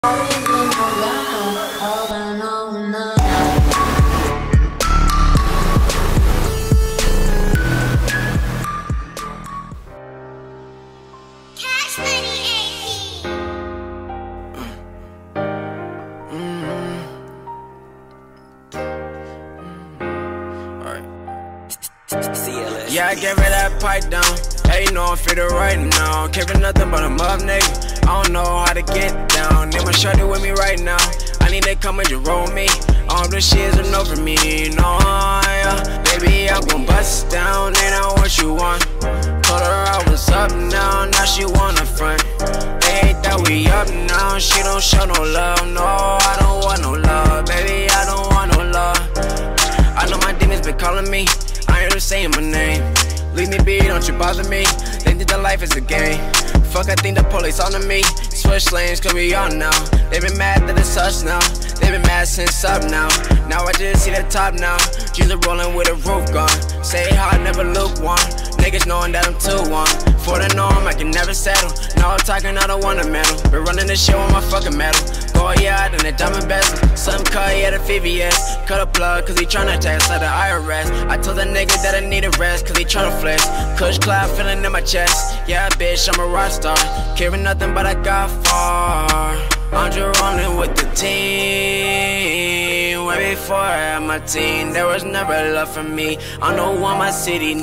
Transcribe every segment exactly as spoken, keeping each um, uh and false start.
Yeah, I gave her that pipe down. Hey, you know I'm fit right now. Keeping nothing but a mug nigga. I don't know how to get down. Need my shorty with me right now. I need that come and just roll me. All this shit is a no for me. No, yeah. Baby, I'm gon' bust down. Ain't that what you want? Told her I was up now. Now she wanna front. They hate that we up now. She don't show no love. No, I don't want no love. Baby, I don't want no love. I know my demons been calling me. I ain't saying my name. Leave me be, don't you bother me. They think that life is a game. Fuck, I think the police on to me. Switch lanes, cause we on now. They been mad that it's us now. They been mad since up now. Now I just see the top now. Jesus rolling with a roof gone. Say hard, never lukewarm. Niggas knowing that I'm too one. For the norm, I can never settle. Now I'm talking, I don't want a medal. Been running this shit with my fucking metal. Go yard and a diamond bezel. Some cut, yeah, the V V S. Cut a plug, cause he tryna tax like the I R S. I told the nigga that I need a rest, cause he tryna flex. Kush cloud feeling in my chest. Yeah, bitch, I'm a rock star. Caring nothing but I got far. I'm just rolling with the team. Way before I had my team, there was never love for me. I know what my city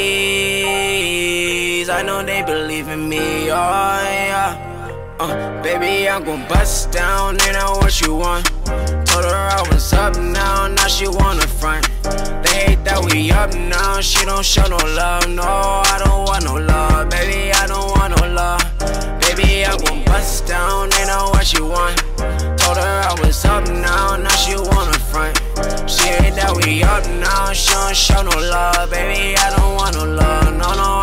needs. I know they believe in me, oh yeah. Uh, baby, I'm gon' bust down, ain't that what you want? Told her I was up now, now she wanna front. They hate that we up now, she don't show no love. No, I don't want no love, baby, I don't want no love. Baby, I'm gon' bust down, ain't that what you want? Told her I was up now, now she wanna front. She hate that we up now, she don't show no love, baby, I don't want no love, no, no.